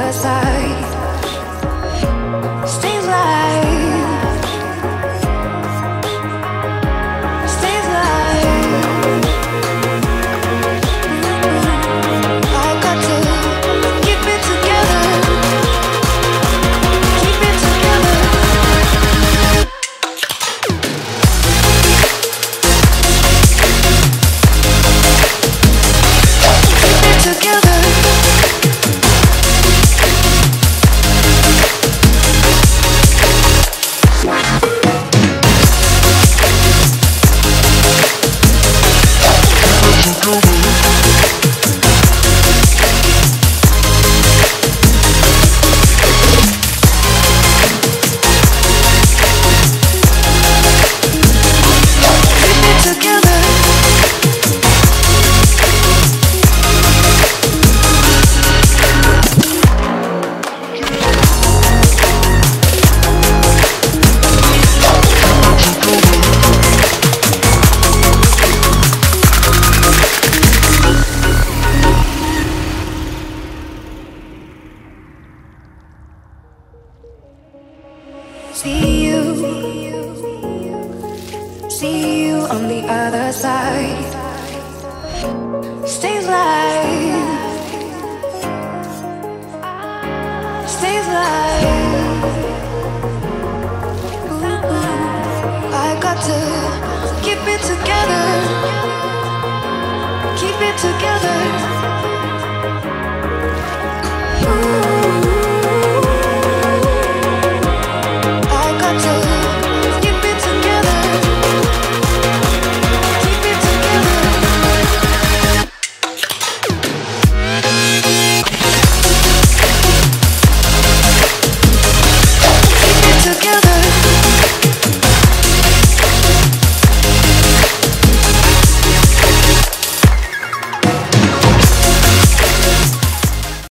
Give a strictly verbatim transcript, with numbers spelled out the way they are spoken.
other side. Stay alive, stay alive. I got to keep it together, keep it together. See you, see you on the other side. Stay alive, stay alive. Ooh, I got to keep it together, keep it together.